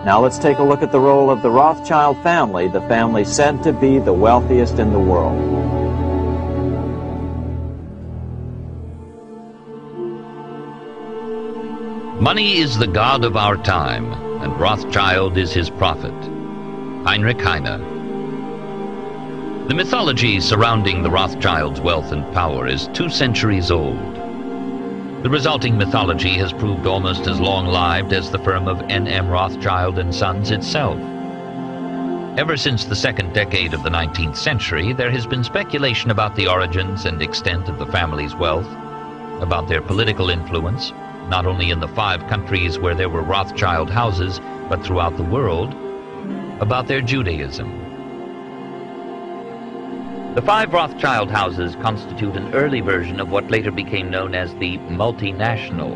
Now let's take a look at the role of the Rothschild family, the family said to be the wealthiest in the world. Money is the god of our time, and Rothschild is his prophet. Heinrich Heine. The mythology surrounding the Rothschilds' wealth and power is 2 centuries old. The resulting mythology has proved almost as long-lived as the firm of N.M. Rothschild and Sons itself. Ever since the second decade of the 19th century, there has been speculation about the origins and extent of the family's wealth, about their political influence, not only in the 5 countries where there were Rothschild houses, but throughout the world, about their Judaism. The 5 Rothschild houses constitute an early version of what later became known as the multinational.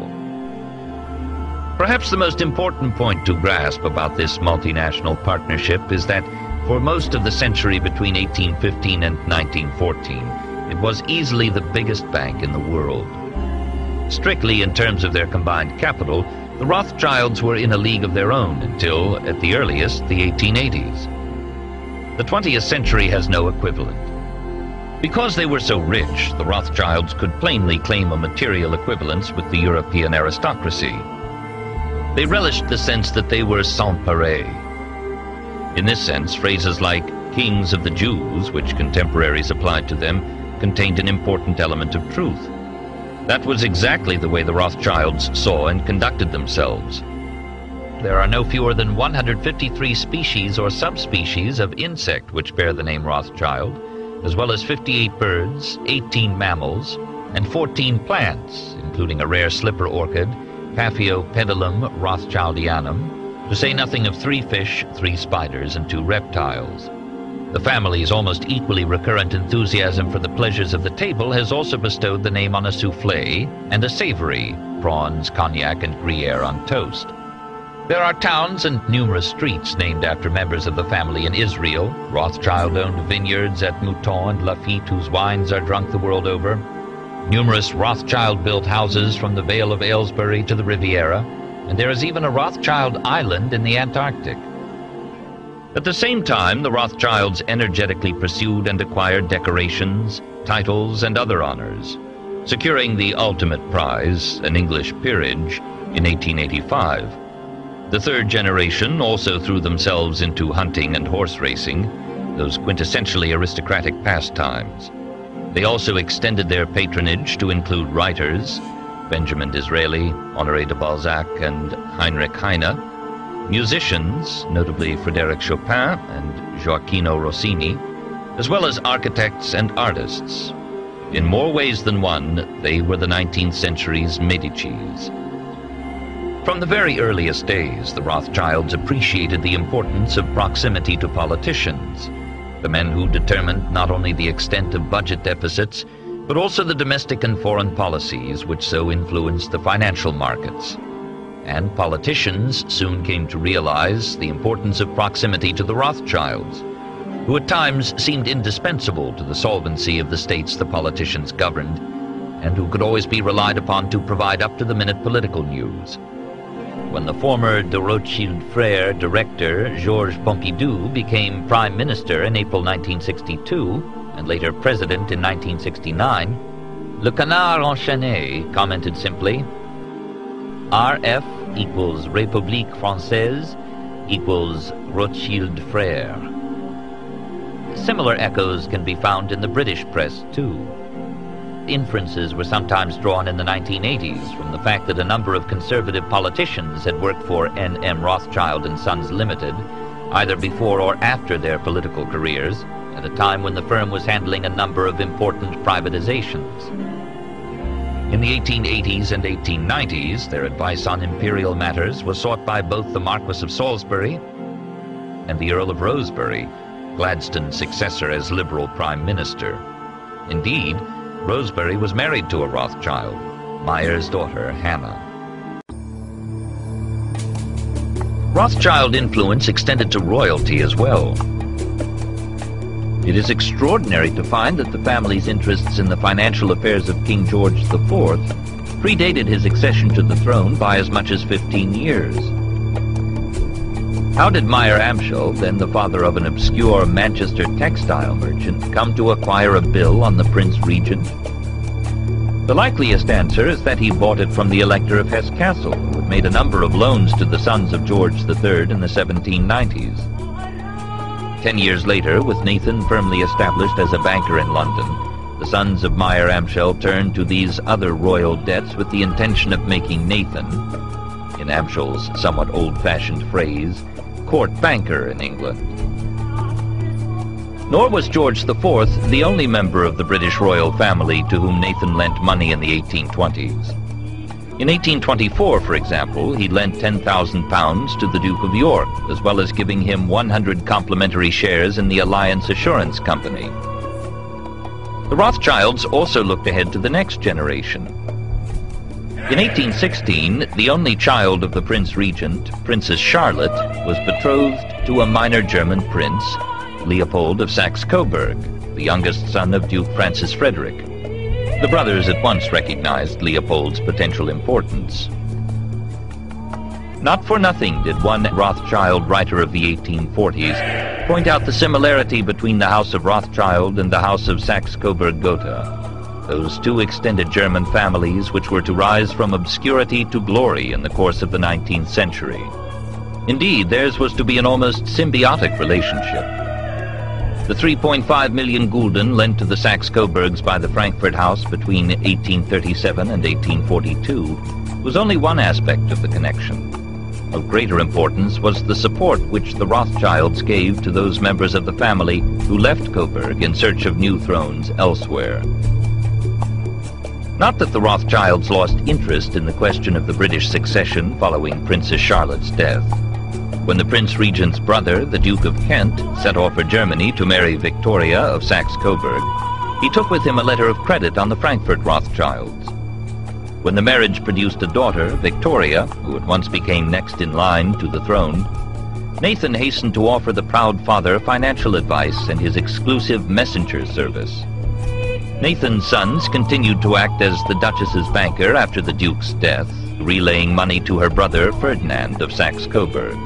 Perhaps the most important point to grasp about this multinational partnership is that for most of the century between 1815 and 1914, it was easily the biggest bank in the world. Strictly in terms of their combined capital, the Rothschilds were in a league of their own until, at the earliest, the 1880s. The 20th century has no equivalent. Because they were so rich, the Rothschilds could plainly claim a material equivalence with the European aristocracy. They relished the sense that they were sans pareil. In this sense, phrases like kings of the Jews, which contemporaries applied to them, contained an important element of truth. That was exactly the way the Rothschilds saw and conducted themselves. There are no fewer than 153 species or subspecies of insect which bear the name Rothschild, as well as 58 birds, 18 mammals, and 14 plants, including a rare slipper orchid, Paphiopedilum rothschildianum, to say nothing of 3 fish, 3 spiders, and 2 reptiles. The family's almost equally recurrent enthusiasm for the pleasures of the table has also bestowed the name on a soufflé and a savory, prawns, cognac, and Gruyere on toast. There are towns and numerous streets named after members of the family in Israel, Rothschild-owned vineyards at Mouton and Lafitte whose wines are drunk the world over, numerous Rothschild-built houses from the Vale of Aylesbury to the Riviera, and there is even a Rothschild island in the Antarctic. At the same time, the Rothschilds energetically pursued and acquired decorations, titles, and other honors, securing the ultimate prize, an English peerage, in 1885. The 3rd generation also threw themselves into hunting and horse racing, those quintessentially aristocratic pastimes. They also extended their patronage to include writers, Benjamin Disraeli, Honoré de Balzac, and Heinrich Heine, musicians, notably Frédéric Chopin and Gioacchino Rossini, as well as architects and artists. In more ways than one, they were the 19th century's Medicis. From the very earliest days, the Rothschilds appreciated the importance of proximity to politicians, the men who determined not only the extent of budget deficits, but also the domestic and foreign policies which so influenced the financial markets. And politicians soon came to realize the importance of proximity to the Rothschilds, who at times seemed indispensable to the solvency of the states the politicians governed, and who could always be relied upon to provide up-to-the-minute political news. When the former de Rothschild Frères director, Georges Pompidou, became Prime Minister in April 1962, and later President in 1969, Le Canard Enchaîné commented simply, RF equals République Française equals Rothschild Frères. Similar echoes can be found in the British press, too. Inferences were sometimes drawn in the 1980s from the fact that a number of conservative politicians had worked for N.M. Rothschild and Sons Limited, either before or after their political careers, at a time when the firm was handling a number of important privatizations. In the 1880s and 1890s, their advice on imperial matters was sought by both the Marquess of Salisbury and the Earl of Rosebery, Gladstone's successor as Liberal Prime Minister. Indeed, Rosebery was married to a Rothschild, Meyer's daughter, Hannah. Rothschild influence extended to royalty as well. It is extraordinary to find that the family's interests in the financial affairs of King George IV predated his accession to the throne by as much as 15 years. How did Meyer Amschel, then the father of an obscure Manchester textile merchant, come to acquire a bill on the Prince Regent? The likeliest answer is that he bought it from the Elector of Hesse Cassel, who had made a number of loans to the sons of George III in the 1790s. 10 years later, with Nathan firmly established as a banker in London, the sons of Meyer Amschel turned to these other royal debts with the intention of making Nathan, in Amschel's somewhat old-fashioned phrase, court banker in England. Nor was George IV the only member of the British royal family to whom Nathan lent money in the 1820s. In 1824, for example, he lent £10,000 to the Duke of York, as well as giving him 100 complimentary shares in the Alliance Assurance Company. The Rothschilds also looked ahead to the next generation. In 1816, the only child of the Prince Regent, Princess Charlotte, was betrothed to a minor German prince, Leopold of Saxe-Coburg, the youngest son of Duke Francis Frederick. The brothers at once recognized Leopold's potential importance. Not for nothing did one Rothschild writer of the 1840s point out the similarity between the House of Rothschild and the House of Saxe-Coburg-Gotha, those two extended German families which were to rise from obscurity to glory in the course of the 19th century. Indeed, theirs was to be an almost symbiotic relationship. The 3.5 million gulden lent to the Saxe-Coburgs by the Frankfurt House between 1837 and 1842 was only one aspect of the connection. Of greater importance was the support which the Rothschilds gave to those members of the family who left Coburg in search of new thrones elsewhere. Not that the Rothschilds lost interest in the question of the British succession following Princess Charlotte's death. When the Prince Regent's brother, the Duke of Kent, set off for Germany to marry Victoria of Saxe-Coburg, he took with him a letter of credit on the Frankfurt Rothschilds. When the marriage produced a daughter, Victoria, who at once became next in line to the throne, Nathan hastened to offer the proud father financial advice and his exclusive messenger service. Nathan's sons continued to act as the Duchess's banker after the Duke's death, relaying money to her brother Ferdinand of Saxe-Coburg.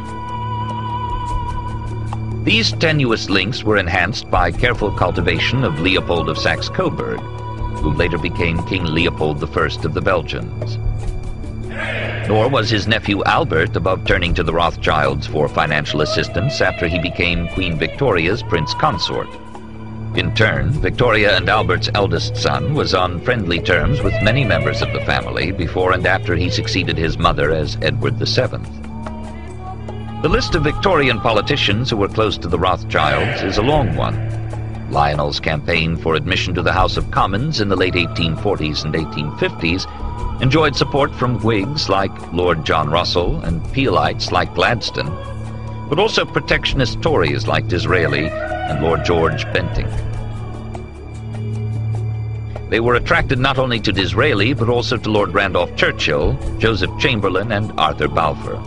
These tenuous links were enhanced by careful cultivation of Leopold of Saxe-Coburg, who later became King Leopold I of the Belgians. Nor was his nephew Albert above turning to the Rothschilds for financial assistance after he became Queen Victoria's prince consort. In turn, Victoria and Albert's eldest son was on friendly terms with many members of the family before and after he succeeded his mother as Edward VII. The list of Victorian politicians who were close to the Rothschilds is a long one. Lionel's campaign for admission to the House of Commons in the late 1840s and 1850s enjoyed support from Whigs like Lord John Russell and Peelites like Gladstone, but also protectionist Tories like Disraeli and Lord George Bentinck. They were attracted not only to Disraeli, but also to Lord Randolph Churchill, Joseph Chamberlain, and Arthur Balfour.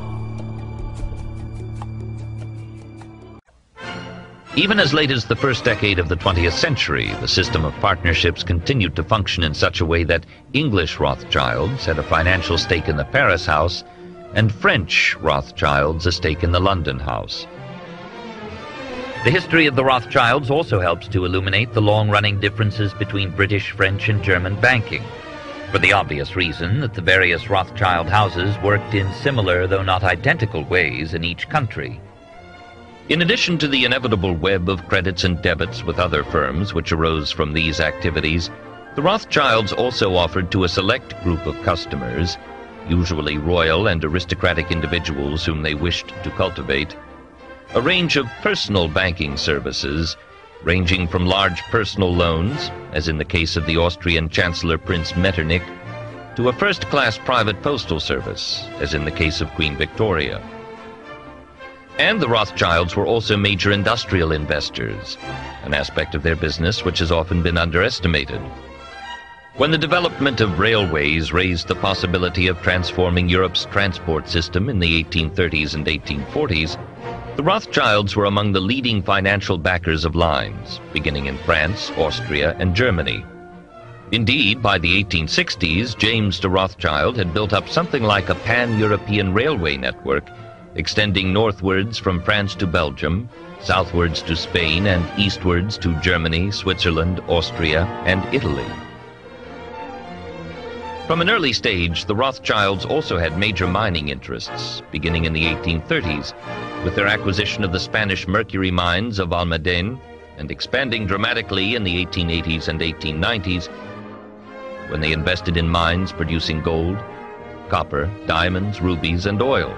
Even as late as the first decade of the 20th century, the system of partnerships continued to function in such a way that English Rothschilds had a financial stake in the Paris house, and French Rothschilds a stake in the London house. The history of the Rothschilds also helps to illuminate the long-running differences between British, French, and German banking, for the obvious reason that the various Rothschild houses worked in similar, though not identical, ways in each country. In addition to the inevitable web of credits and debits with other firms which arose from these activities, the Rothschilds also offered to a select group of customers, usually royal and aristocratic individuals whom they wished to cultivate, a range of personal banking services, ranging from large personal loans, as in the case of the Austrian Chancellor Prince Metternich, to a first-class private postal service, as in the case of Queen Victoria. And the Rothschilds were also major industrial investors, an aspect of their business which has often been underestimated. When the development of railways raised the possibility of transforming Europe's transport system in the 1830s and 1840s, the Rothschilds were among the leading financial backers of lines, beginning in France, Austria, and Germany. Indeed, by the 1860s, James de Rothschild had built up something like a pan-European railway network, extending northwards from France to Belgium, southwards to Spain, and eastwards to Germany, Switzerland, Austria, and Italy. From an early stage, the Rothschilds also had major mining interests, beginning in the 1830s, with their acquisition of the Spanish mercury mines of Almadén, and expanding dramatically in the 1880s and 1890s, when they invested in mines producing gold, copper, diamonds, rubies, and oil.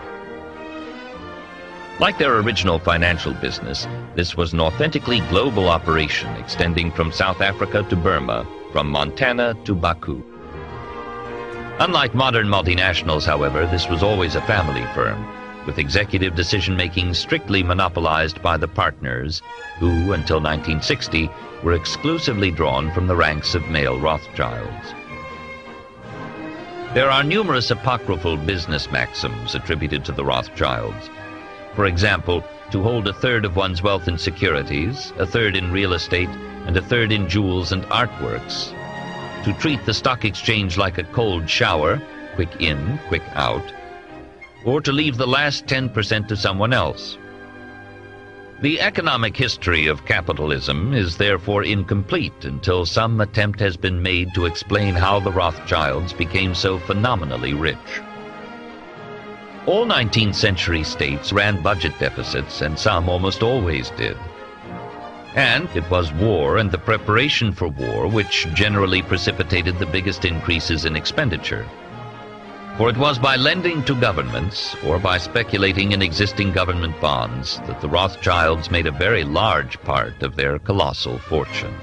Like their original financial business, this was an authentically global operation extending from South Africa to Burma, from Montana to Baku. Unlike modern multinationals, however, this was always a family firm, with executive decision-making strictly monopolized by the partners, who, until 1960, were exclusively drawn from the ranks of male Rothschilds. There are numerous apocryphal business maxims attributed to the Rothschilds. For example, to hold a third of one's wealth in securities, a third in real estate, and a third in jewels and artworks. To treat the stock exchange like a cold shower, quick in, quick out, or to leave the last 10% to someone else. The economic history of capitalism is therefore incomplete until some attempt has been made to explain how the Rothschilds became so phenomenally rich. All 19th century states ran budget deficits, and some almost always did. And it was war and the preparation for war which generally precipitated the biggest increases in expenditure. For it was by lending to governments or by speculating in existing government bonds that the Rothschilds made a very large part of their colossal fortune.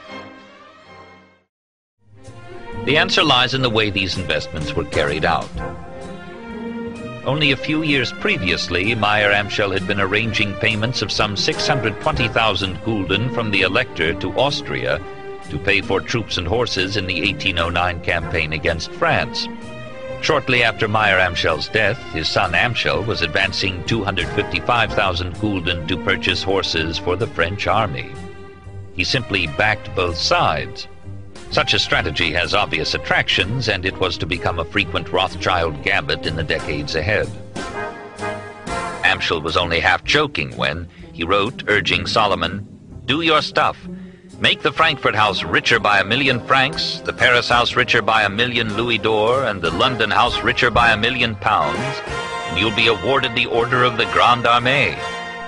The answer lies in the way these investments were carried out. Only a few years previously, Meyer-Amschel had been arranging payments of some 620,000 gulden from the Elector to Austria to pay for troops and horses in the 1809 campaign against France. Shortly after Meyer-Amschel's death, his son Amschel was advancing 255,000 gulden to purchase horses for the French army. He simply backed both sides. Such a strategy has obvious attractions, and it was to become a frequent Rothschild gambit in the decades ahead. Amschel was only half joking when he wrote, urging Solomon, "Do your stuff. Make the Frankfurt house richer by 1,000,000 francs, the Paris house richer by 1,000,000 louis d'or, and the London house richer by 1,000,000 pounds, and you'll be awarded the Order of the Grande Armée."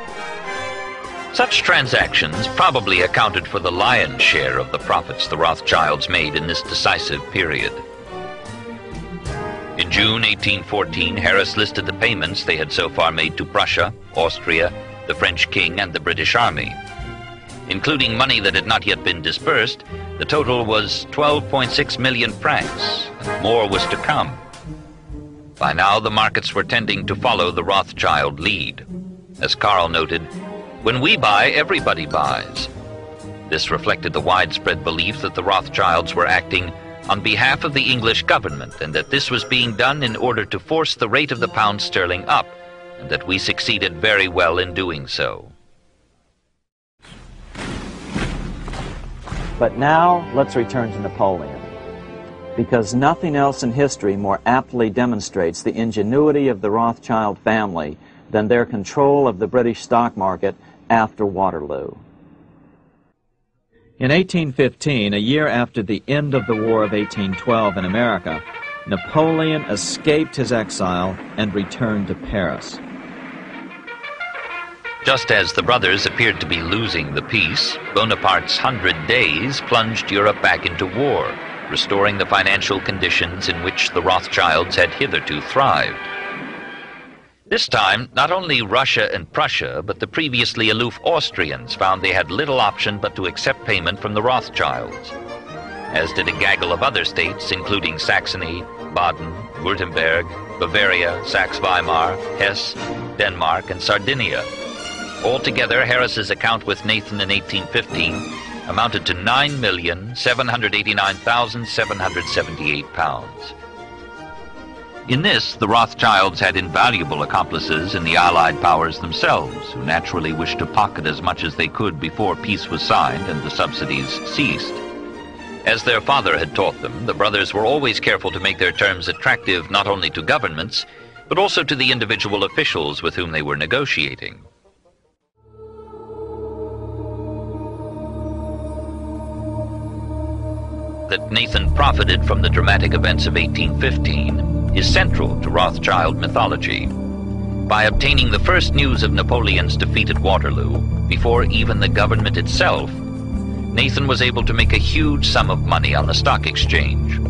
Such transactions probably accounted for the lion's share of the profits the Rothschilds made in this decisive period. In June 1814, Harris listed the payments they had so far made to Prussia, Austria, the French king, and the British army. Including money that had not yet been dispersed, the total was 12.6 million francs, and more was to come. By now, the markets were tending to follow the Rothschild lead. As Karl noted, "When we buy, everybody buys." This reflected the widespread belief that the Rothschilds were acting on behalf of the English government, and that this was being done in order to force the rate of the pound sterling up, and that we succeeded very well in doing so. But now, let's return to Napoleon, because nothing else in history more aptly demonstrates the ingenuity of the Rothschild family than their control of the British stock market after Waterloo. In 1815, a year after the end of the War of 1812 in America, Napoleon escaped his exile and returned to Paris. Just as the brothers appeared to be losing the peace, Bonaparte's 100 Days plunged Europe back into war, restoring the financial conditions in which the Rothschilds had hitherto thrived. This time, not only Russia and Prussia, but the previously aloof Austrians found they had little option but to accept payment from the Rothschilds, as did a gaggle of other states, including Saxony, Baden, Württemberg, Bavaria, Saxe-Weimar, Hesse, Denmark, and Sardinia. Altogether, Harris's account with Nathan in 1815 amounted to £9,789,778. In this, the Rothschilds had invaluable accomplices in the Allied powers themselves, who naturally wished to pocket as much as they could before peace was signed and the subsidies ceased. As their father had taught them, the brothers were always careful to make their terms attractive not only to governments, but also to the individual officials with whom they were negotiating. That Nathan profited from the dramatic events of 1815 is central to Rothschild mythology. By obtaining the first news of Napoleon's defeat at Waterloo, before even the government itself, Nathan was able to make a huge sum of money on the stock exchange.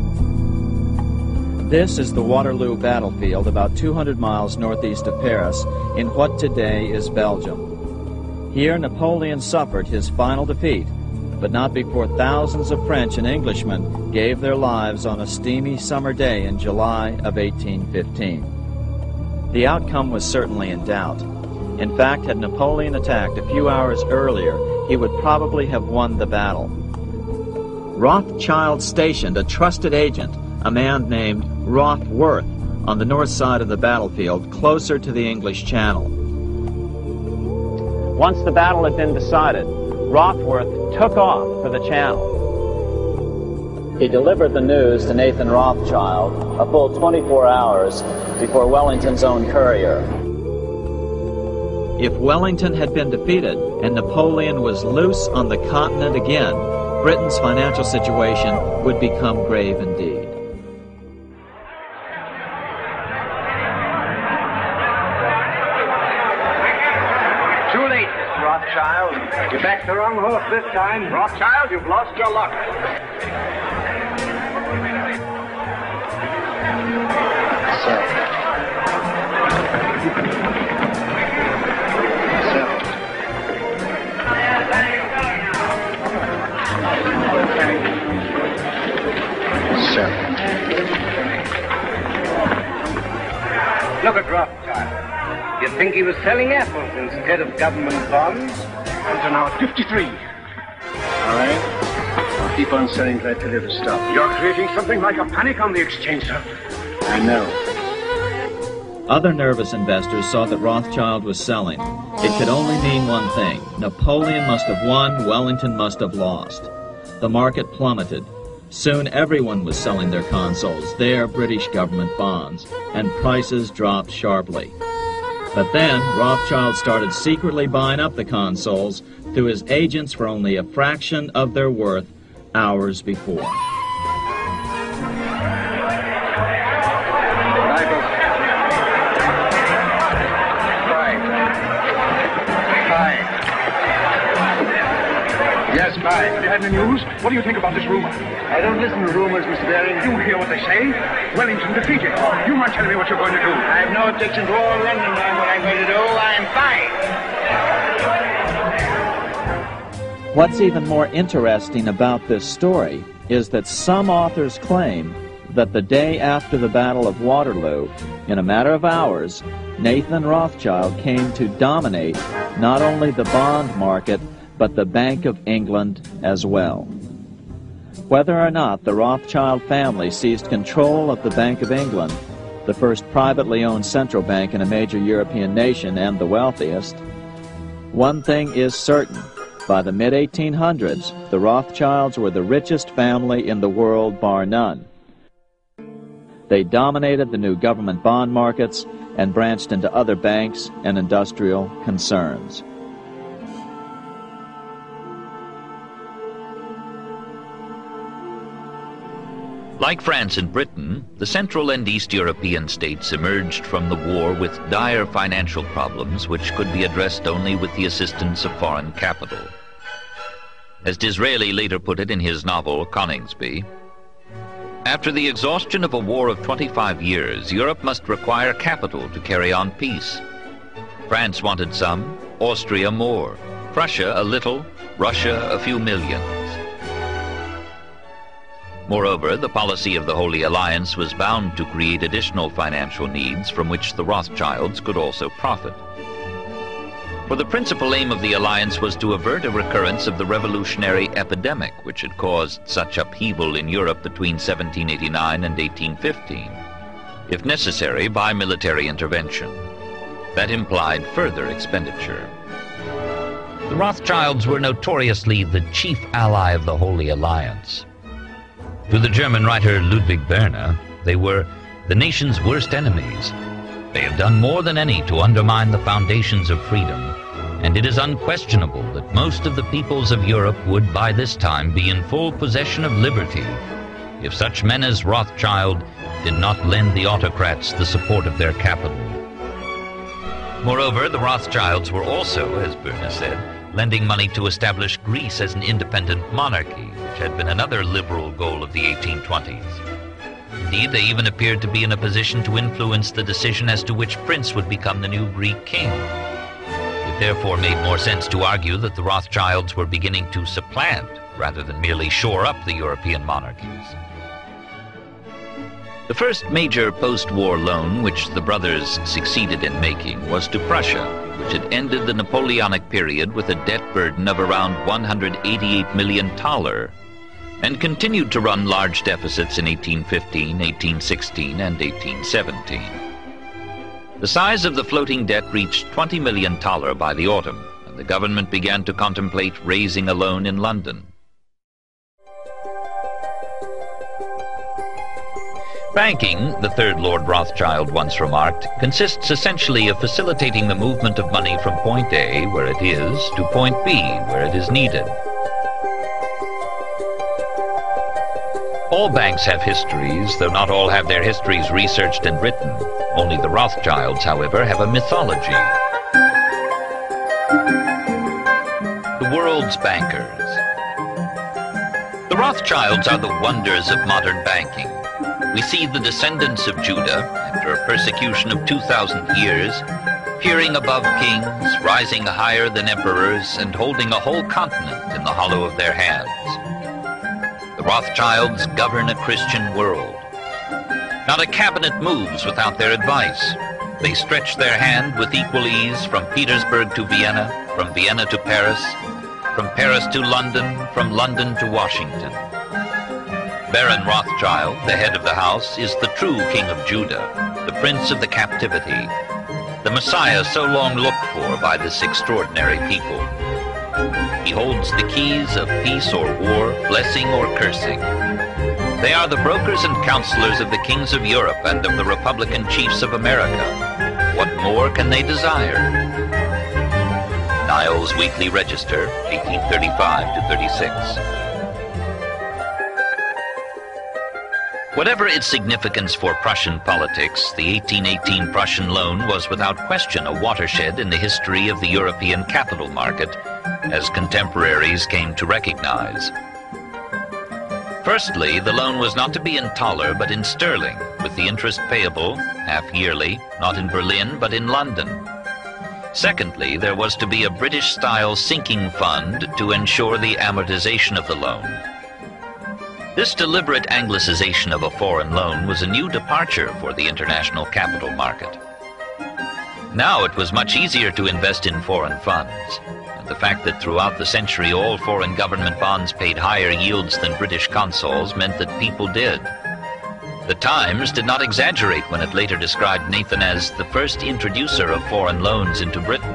This is the Waterloo battlefield about 200 miles northeast of Paris in what today is Belgium. Here Napoleon suffered his final defeat, but not before thousands of French and Englishmen gave their lives on a steamy summer day in July of 1815. The outcome was certainly in doubt. In fact, had Napoleon attacked a few hours earlier, he would probably have won the battle. Rothschild stationed a trusted agent, a man named Rothworth, on the north side of the battlefield, closer to the English Channel. Once the battle had been decided, Rothworth took off for the Channel. He delivered the news to Nathan Rothschild a full 24 hours before Wellington's own courier. If Wellington had been defeated and Napoleon was loose on the continent again, Britain's financial situation would become grave indeed. Too late, Rothschild. You backed the wrong horse this time. Rothschild, you've lost your luck. Look at Rothschild. You'd think he was selling apples instead of government bonds. And now at 53. All right. I'll keep on selling till I tell you to stop. You're creating something like a panic on the exchange, sir. I know. Other nervous investors saw that Rothschild was selling. It could only mean one thing. Napoleon must have won, Wellington must have lost. The market plummeted. Soon everyone was selling their consols, their British government bonds, and prices dropped sharply. But then Rothschild started secretly buying up the consols through his agents for only a fraction of their worth hours before. Yes, bye. Have you had any news? What do you think about this rumor? I don't listen to rumors, Mr. Baring. You hear what they say? Wellington defeated. You might tell me what you're going to do. I have no objection to all London knowing what I'm going to do. I'm fine. What's even more interesting about this story is that some authors claim that the day after the Battle of Waterloo, in a matter of hours, Nathan Rothschild came to dominate not only the bond market, but the Bank of England as well. Whether or not the Rothschild family seized control of the Bank of England, the first privately owned central bank in a major European nation and the wealthiest, one thing is certain. By the mid-1800s, the Rothschilds were the richest family in the world, bar none. They dominated the new government bond markets and branched into other banks and industrial concerns. Like France and Britain, the Central and East European states emerged from the war with dire financial problems which could be addressed only with the assistance of foreign capital. As Disraeli later put it in his novel Coningsby, after the exhaustion of a war of 25 years, Europe must require capital to carry on peace. France wanted some, Austria more, Prussia a little, Russia a few millions. Moreover, the policy of the Holy Alliance was bound to create additional financial needs from which the Rothschilds could also profit. For the principal aim of the alliance was to avert a recurrence of the revolutionary epidemic which had caused such upheaval in Europe between 1789 and 1815, if necessary by military intervention. That implied further expenditure. The Rothschilds were notoriously the chief ally of the Holy Alliance. To the German writer Ludwig Werner, they were the nation's worst enemies, They have done more than any to undermine the foundations of freedom, and it is unquestionable that most of the peoples of Europe would by this time be in full possession of liberty if such men as Rothschild did not lend the autocrats the support of their capital. Moreover, the Rothschilds were also, as Bürne said, lending money to establish Greece as an independent monarchy, which had been another liberal goal of the 1820s. Indeed, they even appeared to be in a position to influence the decision as to which prince would become the new Greek king. It therefore made more sense to argue that the Rothschilds were beginning to supplant rather than merely shore up the European monarchies. The first major post-war loan which the brothers succeeded in making was to Prussia, which had ended the Napoleonic period with a debt burden of around $188 million and continued to run large deficits in 1815, 1816, and 1817. The size of the floating debt reached $20 million by the autumn, and the government began to contemplate raising a loan in London. Banking, the third Lord Rothschild once remarked, consists essentially of facilitating the movement of money from point A, where it is, to point B, where it is needed. All banks have histories, though not all have their histories researched and written. Only the Rothschilds, however, have a mythology. The world's bankers. The Rothschilds are the wonders of modern banking. We see the descendants of Judah, after a persecution of 2,000 years, peering above kings, rising higher than emperors, and holding a whole continent in the hollow of their hands. The Rothschilds govern a Christian world. Not a cabinet moves without their advice. They stretch their hand with equal ease from Petersburg to Vienna, from Vienna to Paris, from Paris to London, from London to Washington. Baron Rothschild, the head of the house, is the true king of Judah, the prince of the captivity, the Messiah so long looked for by this extraordinary people. He holds the keys of peace or war, blessing or cursing. They are the brokers and counselors of the kings of Europe and of the Republican chiefs of America. What more can they desire? Niles Weekly Register, 1835 to 36. Whatever its significance for Prussian politics, the 1818 Prussian loan was without question a watershed in the history of the European capital market, as contemporaries came to recognize. Firstly, the loan was not to be in thaler but in sterling, with the interest payable, half yearly, not in Berlin but in London. Secondly, there was to be a British-style sinking fund to ensure the amortization of the loan. This deliberate Anglicization of a foreign loan was a new departure for the international capital market. Now it was much easier to invest in foreign funds, and the fact that throughout the century all foreign government bonds paid higher yields than British consols meant that people did. The Times did not exaggerate when it later described Nathan as the first introducer of foreign loans into Britain.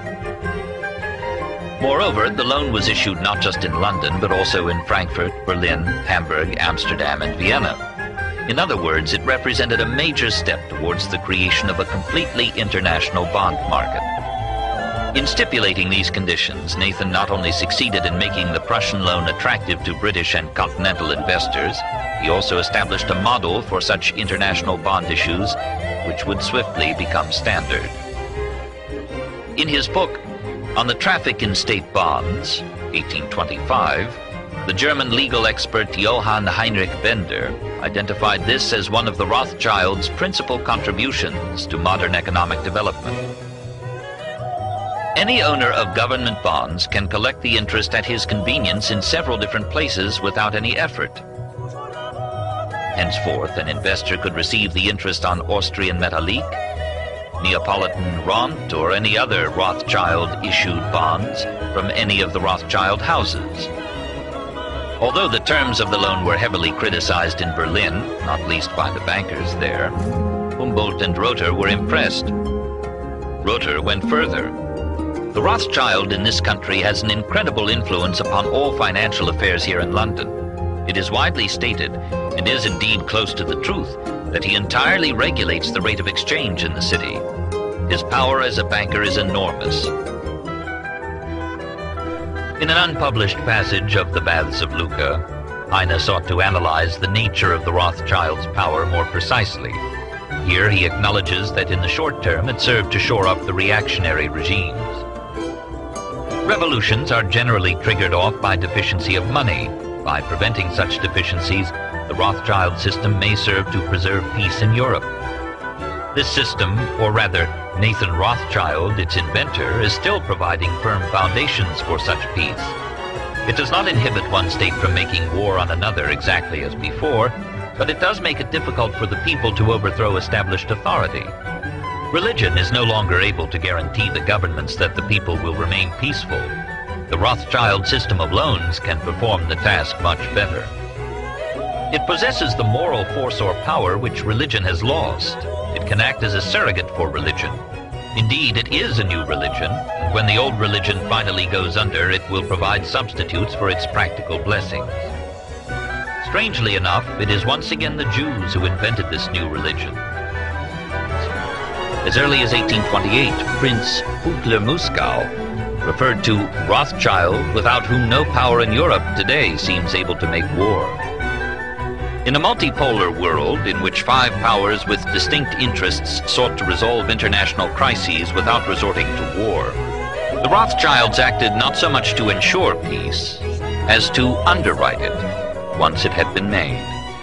Moreover, the loan was issued not just in London, but also in Frankfurt, Berlin, Hamburg, Amsterdam, and Vienna. In other words, it represented a major step towards the creation of a completely international bond market. In stipulating these conditions, Nathan not only succeeded in making the Prussian loan attractive to British and continental investors, he also established a model for such international bond issues, which would swiftly become standard. In his book, On the Traffic in State Bonds, 1825, the German legal expert Johann Heinrich Bender identified this as one of the Rothschilds' principal contributions to modern economic development. Any owner of government bonds can collect the interest at his convenience in several different places without any effort. Henceforth, an investor could receive the interest on Austrian Metallique, Neapolitan Rent, or any other Rothschild-issued bonds from any of the Rothschild houses. Although the terms of the loan were heavily criticized in Berlin, not least by the bankers there, Humboldt and Rother were impressed. Rother went further. The Rothschild in this country has an incredible influence upon all financial affairs here in London. It is widely stated and is indeed close to the truth, that he entirely regulates the rate of exchange in the city. His power as a banker is enormous. In an unpublished passage of The Baths of Lucca, Heine sought to analyze the nature of the Rothschilds' power more precisely. Here he acknowledges that in the short term it served to shore up the reactionary regimes. Revolutions are generally triggered off by deficiency of money. By preventing such deficiencies, the Rothschild system may serve to preserve peace in Europe. This system, or rather Nathan Rothschild, its inventor, is still providing firm foundations for such peace. It does not inhibit one state from making war on another exactly as before, but it does make it difficult for the people to overthrow established authority. Religion is no longer able to guarantee the governments that the people will remain peaceful. The Rothschild system of loans can perform the task much better. It possesses the moral force or power which religion has lost. It can act as a surrogate for religion. Indeed, it is a new religion, and when the old religion finally goes under, it will provide substitutes for its practical blessings. Strangely enough, it is once again the Jews who invented this new religion. As early as 1828, Prince Butler-Muskau referred to Rothschild, without whom no power in Europe today seems able to make war. In a multipolar world in which five powers with distinct interests sought to resolve international crises without resorting to war, the Rothschilds acted not so much to ensure peace as to underwrite it once it had been made.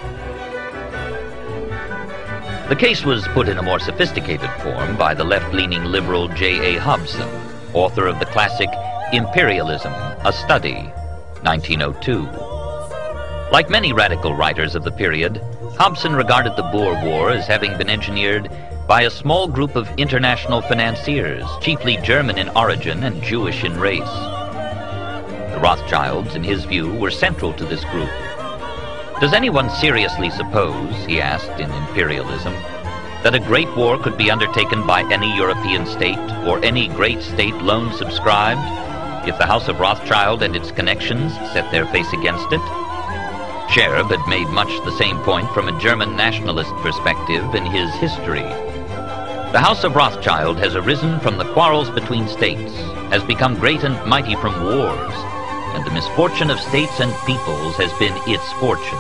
The case was put in a more sophisticated form by the left-leaning liberal J.A. Hobson, author of the classic Imperialism, A Study, 1902. Like many radical writers of the period, Hobson regarded the Boer War as having been engineered by a small group of international financiers, chiefly German in origin and Jewish in race. The Rothschilds, in his view, were central to this group. Does anyone seriously suppose, he asked in Imperialism, that a great war could be undertaken by any European state or any great state loan subscribed if the House of Rothschild and its connections set their face against it? Scherb had made much the same point from a German nationalist perspective in his History. The House of Rothschild has arisen from the quarrels between states, has become great and mighty from wars, and the misfortune of states and peoples has been its fortune.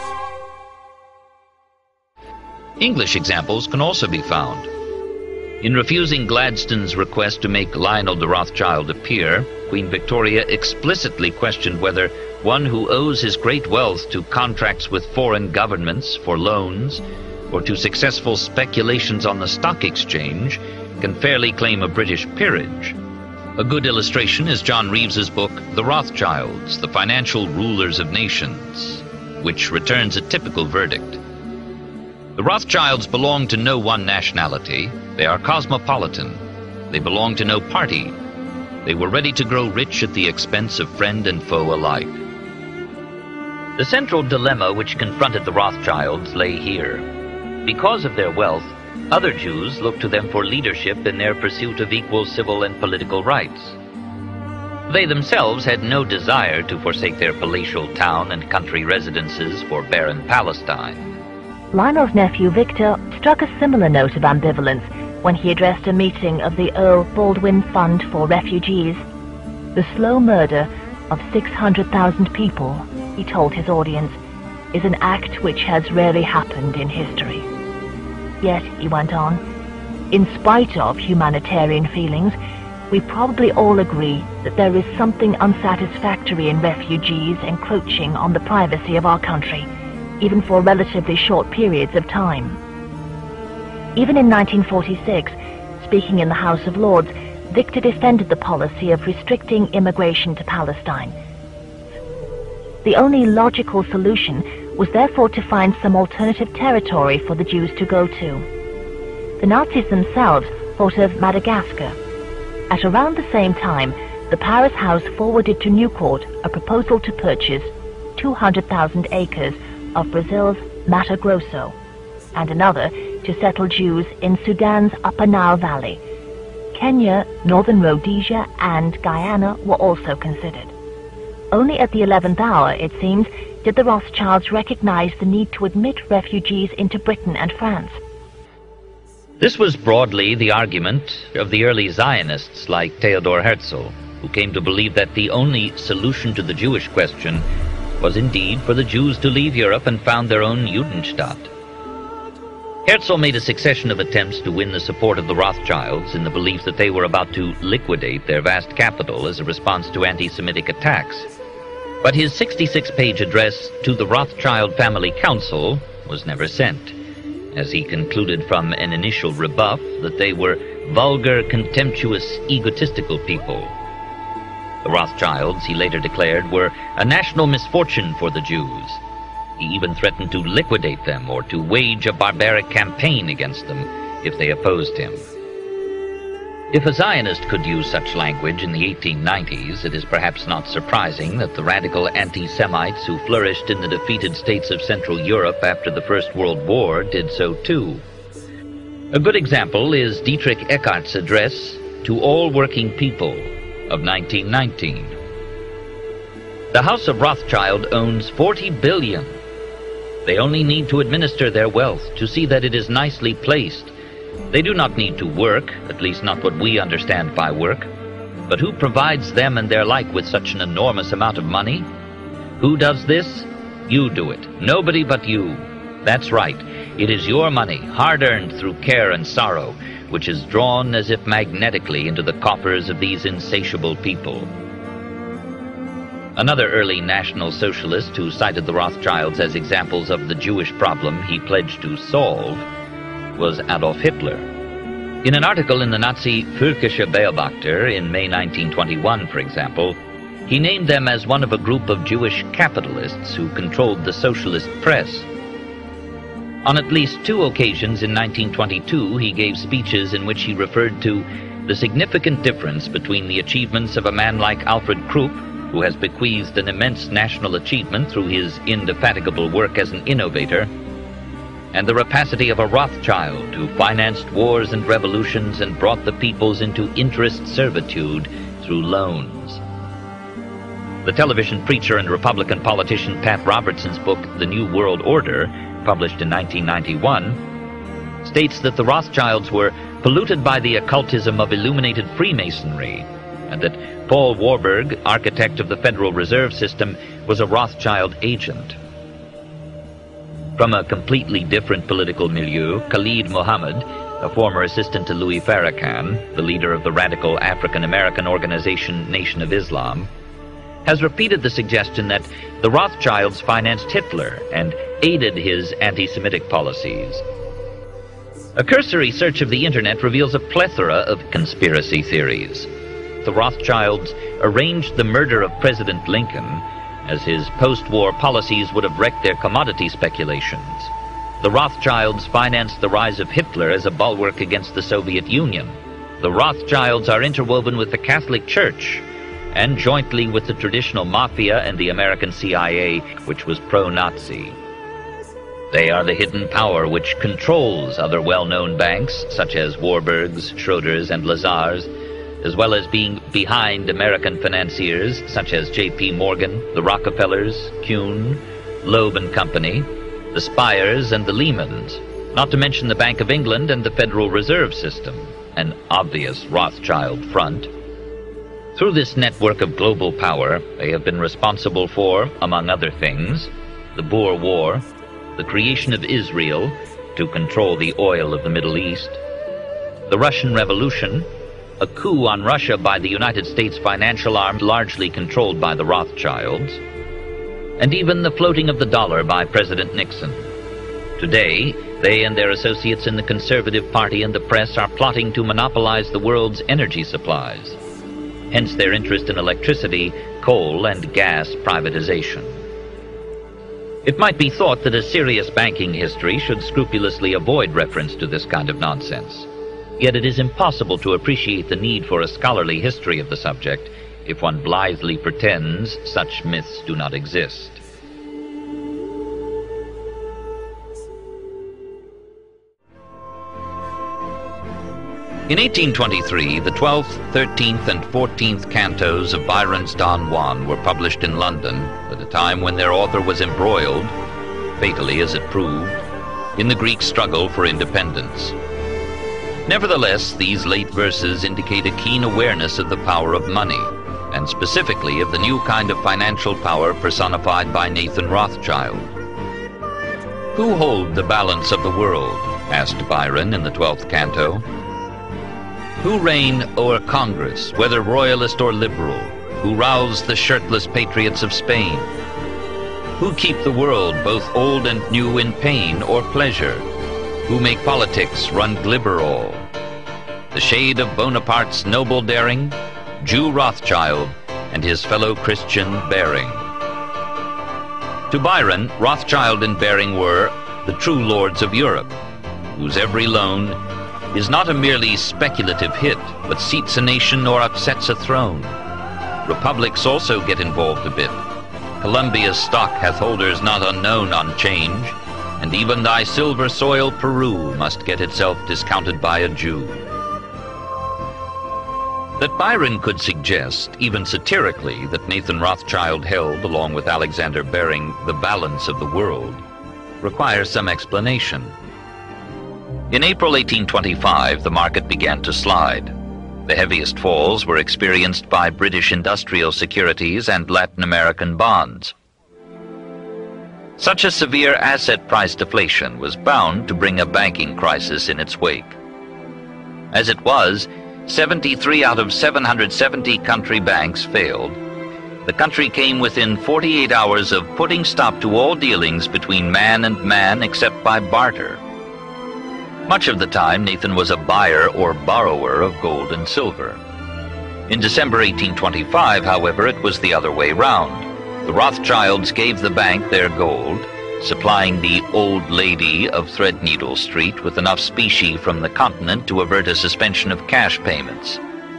English examples can also be found. In refusing Gladstone's request to make Lionel de Rothschild a peer, Queen Victoria explicitly questioned whether one who owes his great wealth to contracts with foreign governments for loans or to successful speculations on the stock exchange can fairly claim a British peerage. A good illustration is John Reeves's book, The Rothschilds, The Financial Rulers of Nations, which returns a typical verdict. The Rothschilds belong to no one nationality. They are cosmopolitan. They belong to no party. They were ready to grow rich at the expense of friend and foe alike. The central dilemma which confronted the Rothschilds lay here. Because of their wealth, other Jews looked to them for leadership in their pursuit of equal civil and political rights. They themselves had no desire to forsake their palatial town and country residences for barren Palestine. Lionel's nephew Victor struck a similar note of ambivalence when he addressed a meeting of the Earl Baldwin Fund for Refugees. The slow murder of 600,000 people, he told his audience, is an act which has rarely happened in history. Yet, he went on, in spite of humanitarian feelings, we probably all agree that there is something unsatisfactory in refugees encroaching on the privacy of our country, even for relatively short periods of time. Even in 1946, speaking in the House of Lords, Victor defended the policy of restricting immigration to Palestine. The only logical solution was therefore to find some alternative territory for the Jews to go to. The Nazis themselves thought of Madagascar. At around the same time, the Paris House forwarded to Newcourt a proposal to purchase 200,000 acres of Brazil's Mato Grosso, and another to settle Jews in Sudan's Upper Nile Valley. Kenya, Northern Rhodesia, and Guyana were also considered. Only at the 11th hour, it seems, did the Rothschilds recognize the need to admit refugees into Britain and France. This was broadly the argument of the early Zionists like Theodor Herzl, who came to believe that the only solution to the Jewish question was indeed for the Jews to leave Europe and found their own Judenstaat. Herzl made a succession of attempts to win the support of the Rothschilds in the belief that they were about to liquidate their vast capital as a response to anti-Semitic attacks. But his 66-page address to the Rothschild Family Council was never sent, as he concluded from an initial rebuff that they were vulgar, contemptuous, egotistical people. The Rothschilds, he later declared, were a national misfortune for the Jews. He even threatened to liquidate them or to wage a barbaric campaign against them if they opposed him. If a Zionist could use such language in the 1890s, it is perhaps not surprising that the radical anti-Semites who flourished in the defeated states of Central Europe after the First World War did so too. A good example is Dietrich Eckart's address to all working people of 1919. The House of Rothschild owns 40 billion. They only need to administer their wealth to see that it is nicely placed. They do not need to work, at least not what we understand by work. But who provides them and their like with such an enormous amount of money? Who does this? You do it. Nobody but you. That's right. It is your money, hard-earned through care and sorrow, which is drawn as if magnetically into the coffers of these insatiable people. Another early National Socialist who cited the Rothschilds as examples of the Jewish problem he pledged to solve was Adolf Hitler. In an article in the Nazi Völkische Beobachter in May 1921, for example, he named them as one of a group of Jewish capitalists who controlled the socialist press. On at least 2 occasions in 1922, he gave speeches in which he referred to the significant difference between the achievements of a man like Alfred Krupp, who has bequeathed an immense national achievement through his indefatigable work as an innovator, and the rapacity of a Rothschild who financed wars and revolutions and brought the peoples into interest servitude through loans. The television preacher and Republican politician Pat Robertson's book, The New World Order, published in 1991, states that the Rothschilds were polluted by the occultism of illuminated Freemasonry, and that Paul Warburg, architect of the Federal Reserve System, was a Rothschild agent. From a completely different political milieu, Khalid Mohammed, a former assistant to Louis Farrakhan, the leader of the radical African-American organization Nation of Islam, has repeated the suggestion that the Rothschilds financed Hitler and aided his anti-Semitic policies. A cursory search of the internet reveals a plethora of conspiracy theories. The Rothschilds arranged the murder of President Lincoln, as his post-war policies would have wrecked their commodity speculations. The Rothschilds financed the rise of Hitler as a bulwark against the Soviet Union. The Rothschilds are interwoven with the Catholic Church, and jointly with the traditional mafia and the American CIA, which was pro-Nazi. They are the hidden power which controls other well-known banks, such as Warburg's, Schroeder's, and Lazar's, as well as being behind American financiers such as J.P. Morgan, the Rockefellers, Kuhn, Loeb and Company, the Spires and the Lehmans, not to mention the Bank of England and the Federal Reserve System, an obvious Rothschild front. Through this network of global power, they have been responsible for, among other things, the Boer War, the creation of Israel to control the oil of the Middle East, the Russian Revolution, a coup on Russia by the United States financial arm largely controlled by the Rothschilds, and even the floating of the dollar by President Nixon. Today, they and their associates in the Conservative Party and the press are plotting to monopolize the world's energy supplies, hence their interest in electricity, coal, and gas privatization. It might be thought that a serious banking history should scrupulously avoid reference to this kind of nonsense. Yet it is impossible to appreciate the need for a scholarly history of the subject if one blithely pretends such myths do not exist. In 1823, the 12th, 13th, and 14th cantos of Byron's Don Juan were published in London at a time when their author was embroiled, fatally as it proved, in the Greek struggle for independence. Nevertheless, these late verses indicate a keen awareness of the power of money, and specifically of the new kind of financial power personified by Nathan Rothschild. "Who hold the balance of the world?" asked Byron in the 12th canto. "Who reign o'er Congress, whether royalist or liberal? Who rouse the shirtless patriots of Spain? Who keep the world, both old and new, in pain or pleasure? Who make politics run glibber all? The shade of Bonaparte's noble daring, Jew Rothschild and his fellow Christian Baring." To Byron, Rothschild and Baring were the true lords of Europe, whose every loan is not a merely speculative hit, but seats a nation or upsets a throne. Republics also get involved a bit. Columbia's stock hath holders not unknown on change, and even thy silver soil Peru must get itself discounted by a Jew. That Byron could suggest, even satirically, that Nathan Rothschild held, along with Alexander Baring, the balance of the world, requires some explanation. In April 1825, the market began to slide. The heaviest falls were experienced by British industrial securities and Latin American bonds. Such a severe asset price deflation was bound to bring a banking crisis in its wake. As it was, 73 out of 770 country banks failed. The country came within 48 hours of putting stop to all dealings between man and man except by barter. Much of the time, Nathan was a buyer or borrower of gold and silver. In December 1825, however, it was the other way round. The Rothschilds gave the bank their gold, supplying the old lady of Threadneedle Street with enough specie from the continent to avert a suspension of cash payments.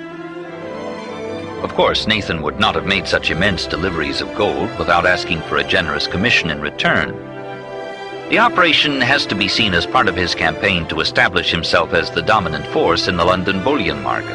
Of course, Nathan would not have made such immense deliveries of gold without asking for a generous commission in return. The operation has to be seen as part of his campaign to establish himself as the dominant force in the London bullion market.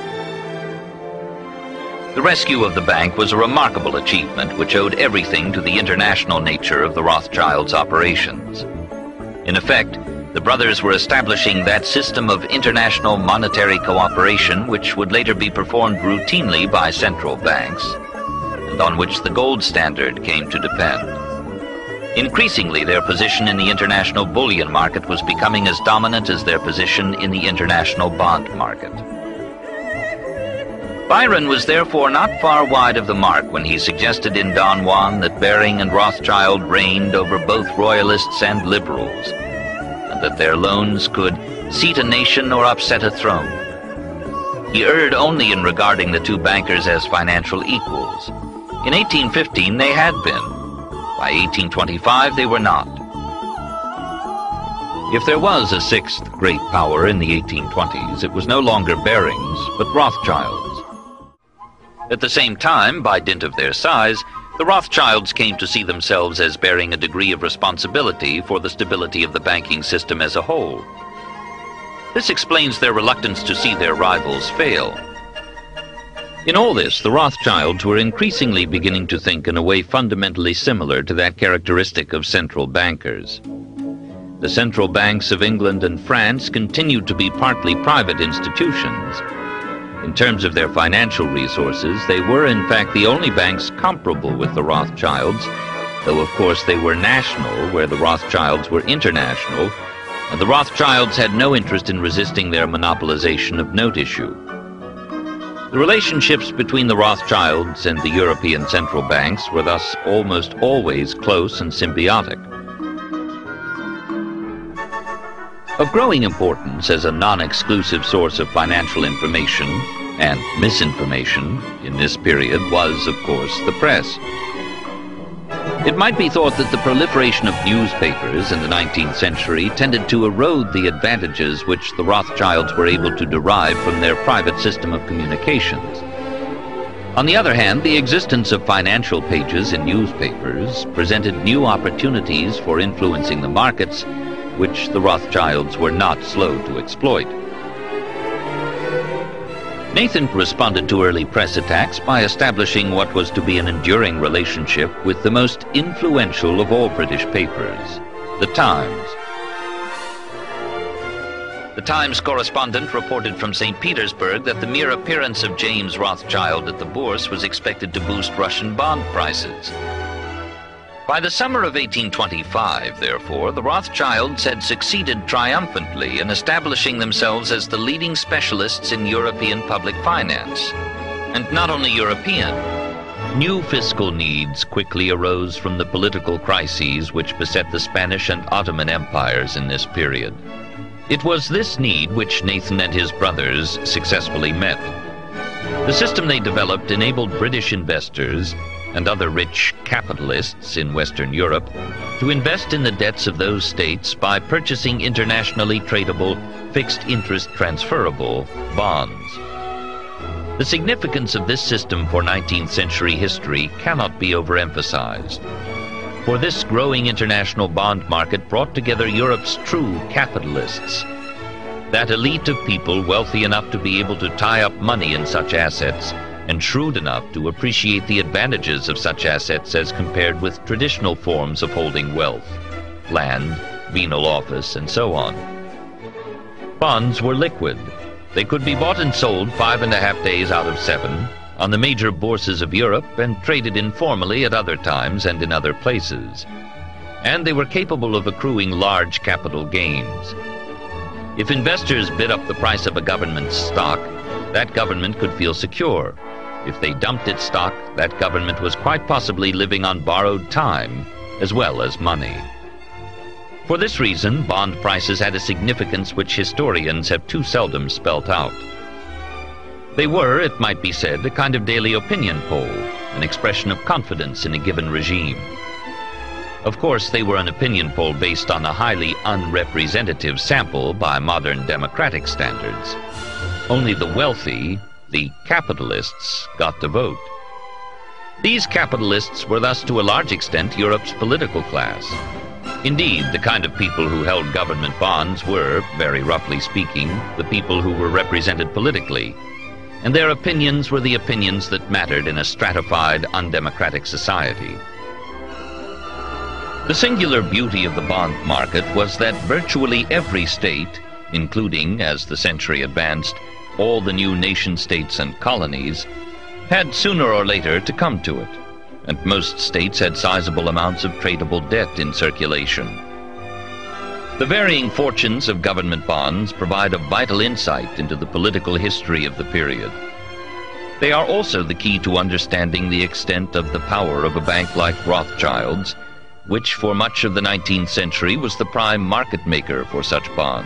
The rescue of the bank was a remarkable achievement which owed everything to the international nature of the Rothschilds' operations. In effect, the brothers were establishing that system of international monetary cooperation which would later be performed routinely by central banks, and on which the gold standard came to depend. Increasingly, their position in the international bullion market was becoming as dominant as their position in the international bond market. Byron was therefore not far wide of the mark when he suggested in Don Juan that Baring and Rothschild reigned over both royalists and liberals, and that their loans could seat a nation or upset a throne. He erred only in regarding the two bankers as financial equals. In 1815 they had been. By 1825 they were not. If there was a sixth great power in the 1820s, it was no longer Baring's, but Rothschild's. At the same time, by dint of their size, the Rothschilds came to see themselves as bearing a degree of responsibility for the stability of the banking system as a whole. This explains their reluctance to see their rivals fail. In all this, the Rothschilds were increasingly beginning to think in a way fundamentally similar to that characteristic of central bankers. The central banks of England and France continued to be partly private institutions. In terms of their financial resources, they were in fact the only banks comparable with the Rothschilds, though of course they were national, where the Rothschilds were international, and the Rothschilds had no interest in resisting their monopolization of note issue. The relationships between the Rothschilds and the European central banks were thus almost always close and symbiotic. Of growing importance as a non-exclusive source of financial information and misinformation in this period was, of course, the press. It might be thought that the proliferation of newspapers in the 19th century tended to erode the advantages which the Rothschilds were able to derive from their private system of communications. On the other hand, the existence of financial pages in newspapers presented new opportunities for influencing the markets, which the Rothschilds were not slow to exploit. Nathan responded to early press attacks by establishing what was to be an enduring relationship with the most influential of all British papers, The Times. The Times correspondent reported from St. Petersburg that the mere appearance of James Rothschild at the Bourse was expected to boost Russian bond prices. By the summer of 1825, therefore, the Rothschilds had succeeded triumphantly in establishing themselves as the leading specialists in European public finance. And not only European. New fiscal needs quickly arose from the political crises which beset the Spanish and Ottoman empires in this period. It was this need which Nathan and his brothers successfully met. The system they developed enabled British investors and other rich capitalists in Western Europe to invest in the debts of those states by purchasing internationally tradable, fixed-interest transferable bonds. The significance of this system for 19th century history cannot be overemphasized. For this growing international bond market brought together Europe's true capitalists, that elite of people wealthy enough to be able to tie up money in such assets and shrewd enough to appreciate the advantages of such assets as compared with traditional forms of holding wealth, land, venal office, and so on. Bonds were liquid. They could be bought and sold 5.5 days out of 7 on the major bourses of Europe and traded informally at other times and in other places. And they were capable of accruing large capital gains. If investors bid up the price of a government's stock, that government could feel secure. If they dumped its stock, that government was quite possibly living on borrowed time as well as money. For this reason, bond prices had a significance which historians have too seldom spelt out. They were, it might be said, a kind of daily opinion poll, an expression of confidence in a given regime. Of course, they were an opinion poll based on a highly unrepresentative sample by modern democratic standards. Only the wealthy, the capitalists, got to vote. These capitalists were thus to a large extent Europe's political class. Indeed, the kind of people who held government bonds were, very roughly speaking, the people who were represented politically, and their opinions were the opinions that mattered in a stratified, undemocratic society. The singular beauty of the bond market was that virtually every state, including, as the century advanced, all the new nation-states and colonies, had sooner or later to come to it, and most states had sizable amounts of tradable debt in circulation. The varying fortunes of government bonds provide a vital insight into the political history of the period. They are also the key to understanding the extent of the power of a bank like Rothschild's, which for much of the 19th century was the prime market maker for such bonds.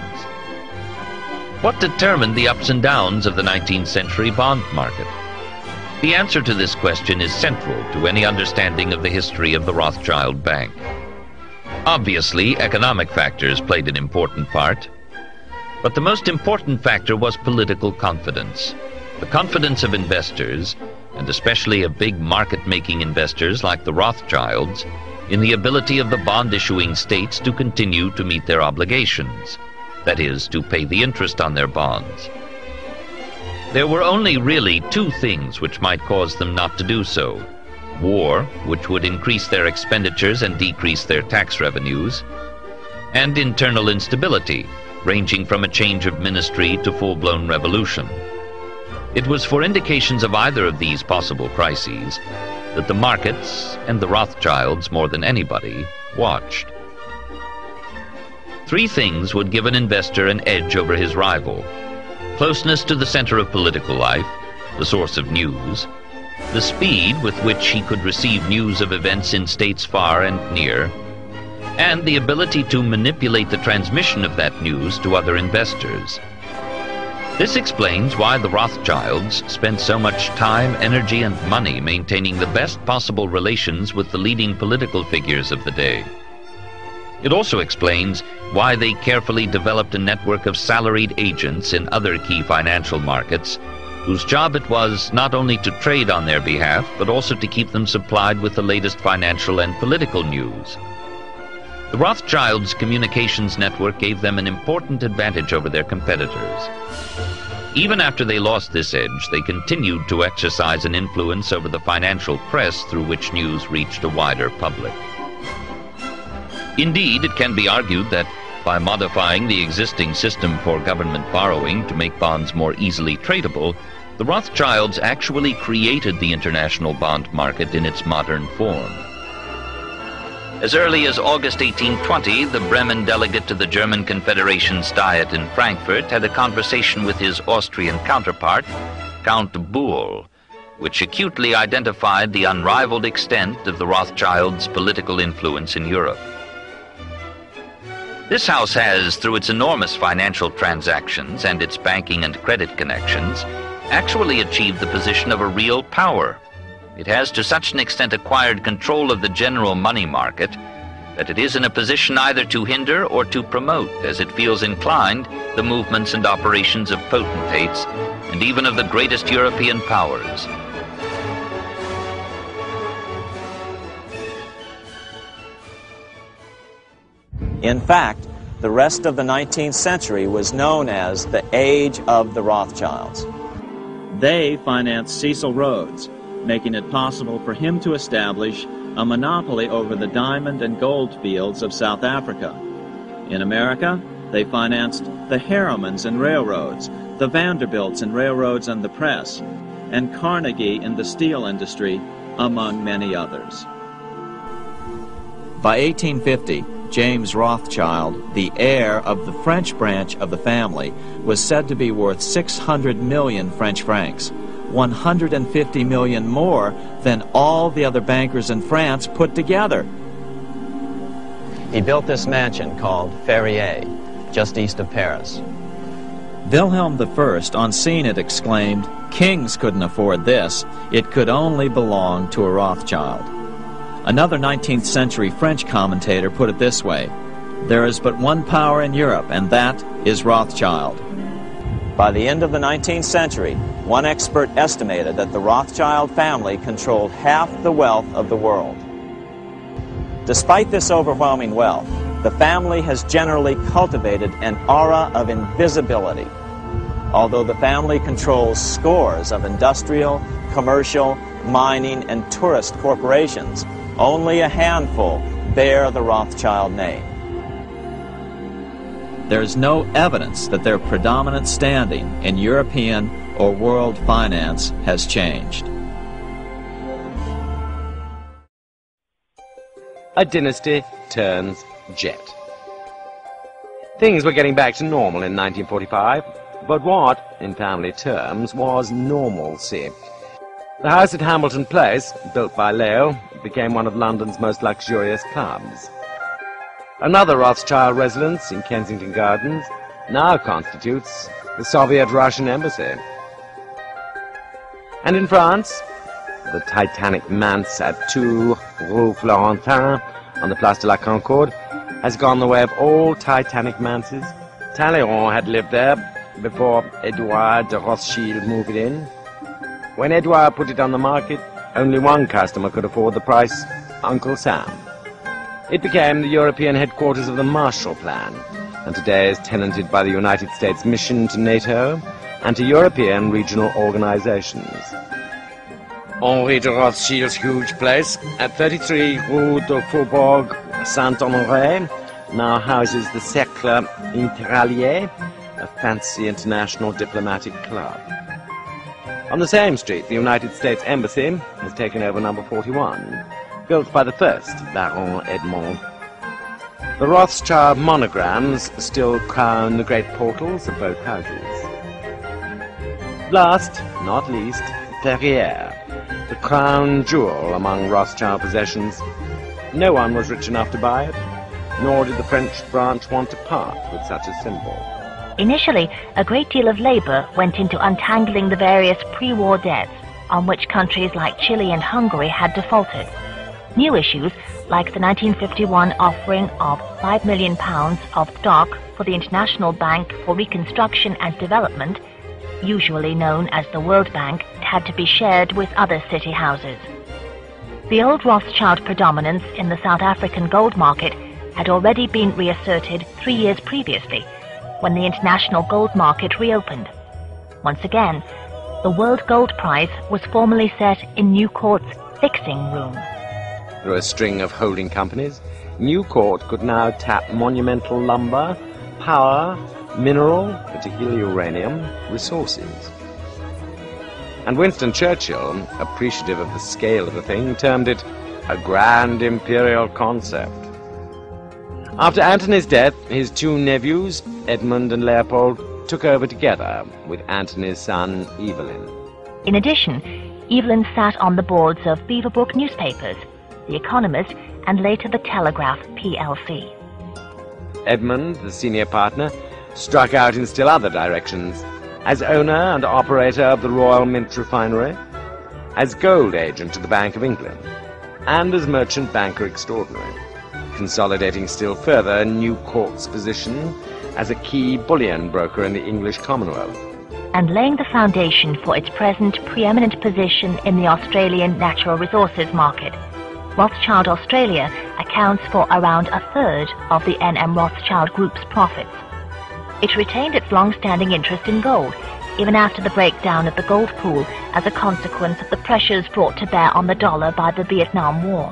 What determined the ups and downs of the 19th century bond market? The answer to this question is central to any understanding of the history of the Rothschild Bank. Obviously, economic factors played an important part, but the most important factor was political confidence. The confidence of investors, and especially of big market-making investors like the Rothschilds, in the ability of the bond-issuing states to continue to meet their obligations, that is, to pay the interest on their bonds. There were only really two things which might cause them not to do so: war, which would increase their expenditures and decrease their tax revenues, and internal instability, ranging from a change of ministry to full-blown revolution. It was for indications of either of these possible crises that the markets, and the Rothschilds more than anybody, watched. Three things would give an investor an edge over his rival: closeness to the center of political life, the source of news, the speed with which he could receive news of events in states far and near, and the ability to manipulate the transmission of that news to other investors. This explains why the Rothschilds spent so much time, energy, and money maintaining the best possible relations with the leading political figures of the day. It also explains why they carefully developed a network of salaried agents in other key financial markets, whose job it was not only to trade on their behalf, but also to keep them supplied with the latest financial and political news. The Rothschilds' communications network gave them an important advantage over their competitors. Even after they lost this edge, they continued to exercise an influence over the financial press through which news reached a wider public. Indeed, it can be argued that by modifying the existing system for government borrowing to make bonds more easily tradable, the Rothschilds actually created the international bond market in its modern form. As early as August 1820, the Bremen delegate to the German Confederation's Diet in Frankfurt had a conversation with his Austrian counterpart, Count Buol, which acutely identified the unrivaled extent of the Rothschilds' political influence in Europe. This house has, through its enormous financial transactions and its banking and credit connections, actually achieved the position of a real power. It has to such an extent acquired control of the general money market that it is in a position either to hinder or to promote, as it feels inclined, the movements and operations of potentates and even of the greatest European powers. In fact, the rest of the 19th century was known as the Age of the Rothschilds. They financed Cecil Rhodes, making it possible for him to establish a monopoly over the diamond and gold fields of South Africa. In America, they financed the Harrimans and railroads, the Vanderbilts and railroads and the press, and Carnegie in the steel industry, among many others. By 1850, James Rothschild, the heir of the French branch of the family, was said to be worth 600 million French francs, 150 million more than all the other bankers in France put together. He built this mansion called Ferrier, just east of Paris. Wilhelm I, on seeing it, exclaimed, "Kings couldn't afford this. It could only belong to a Rothschild." Another 19th century French commentator put it this way: "There is but one power in Europe, and that is Rothschild." By the end of the 19th century, one expert estimated that the Rothschild family controlled half the wealth of the world. Despite this overwhelming wealth, the family has generally cultivated an aura of invisibility. Although the family controls scores of industrial, commercial, mining, and tourist corporations, only a handful bear the Rothschild name. There is no evidence that their predominant standing in European or world finance has changed. A dynasty turns jet. Things were getting back to normal in 1945, but what, in family terms, was normalcy? The house at Hamilton Place, built by Leo, became one of London's most luxurious clubs. Another Rothschild residence in Kensington Gardens now constitutes the Soviet-Russian embassy. And in France, the Titanic manse at 2 Rue Florentin on the Place de la Concorde has gone the way of all Titanic manses. Talleyrand had lived there before Edouard de Rothschild moved in. When Edouard put it on the market, only one customer could afford the price: Uncle Sam. It became the European headquarters of the Marshall Plan, and today is tenanted by the United States mission to NATO and to European regional organizations. Henri de Rothschild's huge place at 33 Rue du Faubourg Saint-Honoré now houses the Cercle Interallié, a fancy international diplomatic club. On the same street, the United States Embassy has taken over number 41, built by the first Baron Edmond. The Rothschild monograms still crown the great portals of both houses. Last, not least, Ferrier, the crown jewel among Rothschild possessions. No one was rich enough to buy it, nor did the French branch want to part with such a symbol. Initially, a great deal of labor went into untangling the various pre-war debts on which countries like Chile and Hungary had defaulted. New issues, like the 1951 offering of £5 million of stock for the International Bank for Reconstruction and Development, usually known as the World Bank, had to be shared with other city houses. The old Rothschild predominance in the South African gold market had already been reasserted 3 years previously, when the international gold market reopened. Once again, the World Gold Prize was formally set in Newcourt's fixing room. Through a string of holding companies, Newcourt could now tap monumental lumber, power, mineral, particularly uranium, resources. And Winston Churchill, appreciative of the scale of the thing, termed it a grand imperial concept. After Antony's death, his two nephews, Edmund and Leopold, took over together with Antony's son, Evelyn. In addition, Evelyn sat on the boards of Beaverbrook newspapers, The Economist, and later the Telegraph plc. Edmund, the senior partner, struck out in still other directions, as owner and operator of the Royal Mint Refinery, as gold agent to the Bank of England, and as merchant banker extraordinary, consolidating still further Newcourt's position as a key bullion broker in the English Commonwealth, and laying the foundation for its present preeminent position in the Australian natural resources market. Rothschild Australia accounts for around a third of the N.M. Rothschild Group's profits. It retained its long-standing interest in gold, even after the breakdown of the gold pool as a consequence of the pressures brought to bear on the dollar by the Vietnam War.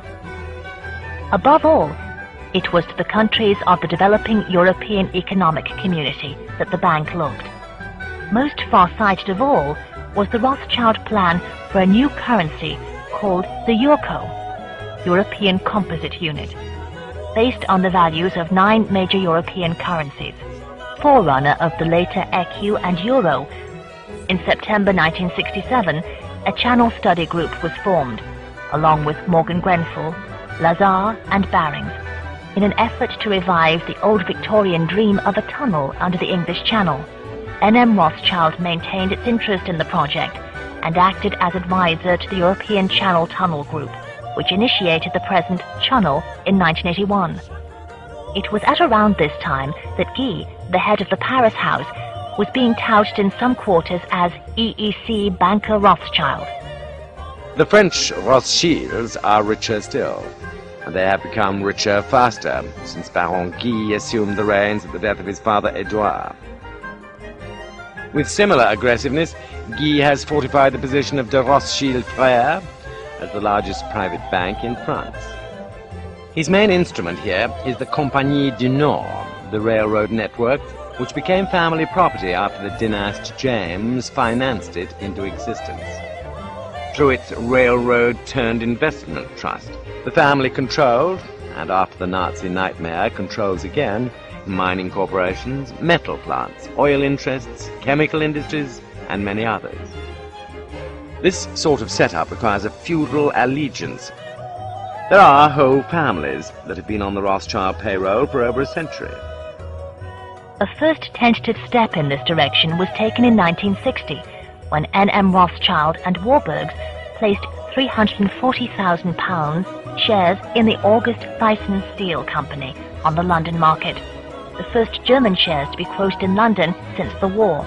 Above all, it was to the countries of the developing European Economic Community that the bank looked. Most far-sighted of all was the Rothschild plan for a new currency called the Euro, European Composite Unit, based on the values of 9 major European currencies, forerunner of the later ECU and Euro. In September 1967, a Channel Study Group was formed, along with Morgan Grenfell, Lazar and Barings, in an effort to revive the old Victorian dream of a tunnel under the English Channel. N.M. Rothschild maintained its interest in the project and acted as advisor to the European Channel Tunnel Group, which initiated the present Channel in 1981. It was at around this time that Guy, the head of the Paris house, was being touted in some quarters as EEC Banker Rothschild. The French Rothschilds are richer still, and they have become richer faster since Baron Guy assumed the reins at the death of his father Edouard. With similar aggressiveness, Guy has fortified the position of de Rothschild Frères as the largest private bank in France. His main instrument here is the Compagnie du Nord, the railroad network, which became family property after the dynasty James financed it into existence. Through its railroad-turned investment trust, the family controlled, and after the Nazi nightmare controls again, mining corporations, metal plants, oil interests, chemical industries, and many others. This sort of setup requires a feudal allegiance. There are whole families that have been on the Rothschild payroll for over a century. A first tentative step in this direction was taken in 1960, when N.M. Rothschild and Warburgs placed £340,000 shares in the August Thyssen Steel Company on the London market, the first German shares to be quoted in London since the war.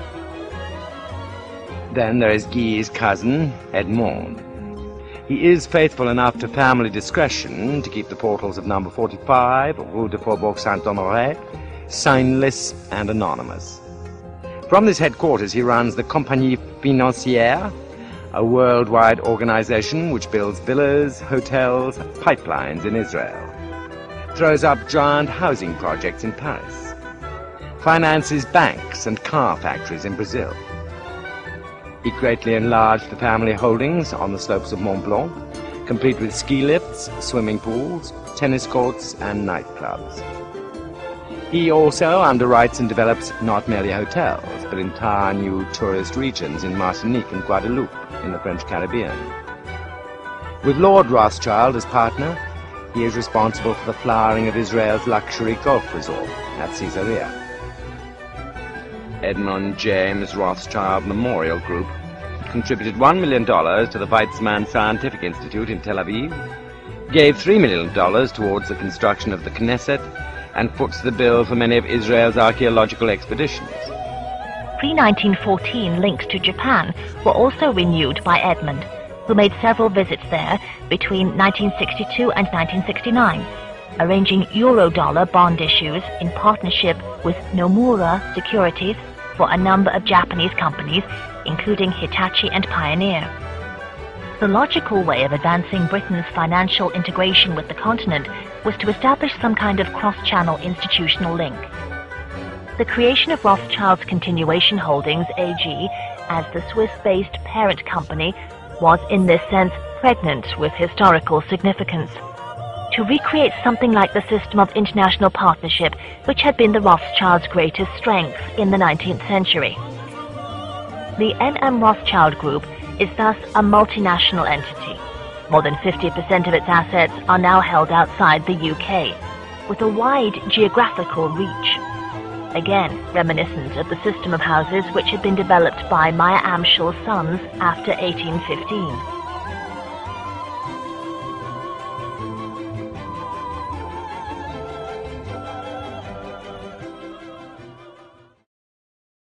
Then there is Guy's cousin, Edmond. He is faithful enough to family discretion to keep the portals of number 45, Rue de Faubourg Saint-Honoré, signless and anonymous. From this headquarters he runs the Compagnie Financière, a worldwide organization which builds villas, hotels, pipelines in Israel, throws up giant housing projects in Paris, finances banks and car factories in Brazil. He greatly enlarged the family holdings on the slopes of Mont Blanc, complete with ski lifts, swimming pools, tennis courts and nightclubs. He also underwrites and develops not merely hotels, but entire new tourist regions in Martinique and Guadeloupe in the French Caribbean. With Lord Rothschild as partner, he is responsible for the flowering of Israel's luxury golf resort at Caesarea. Edmund James Rothschild Memorial Group contributed $1 million to the Weizmann Scientific Institute in Tel Aviv, gave $3 million towards the construction of the Knesset, and foots the bill for many of Israel's archaeological expeditions. Pre-1914 links to Japan were also renewed by Edmund, who made several visits there between 1962 and 1969, arranging Eurodollar bond issues in partnership with Nomura Securities for a number of Japanese companies, including Hitachi and Pioneer. The logical way of advancing Britain's financial integration with the continent was to establish some kind of cross-channel institutional link. The creation of Rothschild's Continuation Holdings AG as the Swiss-based parent company was, in this sense, pregnant with historical significance. To recreate something like the system of international partnership which had been the Rothschilds' greatest strength in the 19th century. The N.M. Rothschild Group is thus a multinational entity. More than 50% of its assets are now held outside the UK, with a wide geographical reach. Again, reminiscent of the system of houses which had been developed by Meyer Amschel's sons after 1815.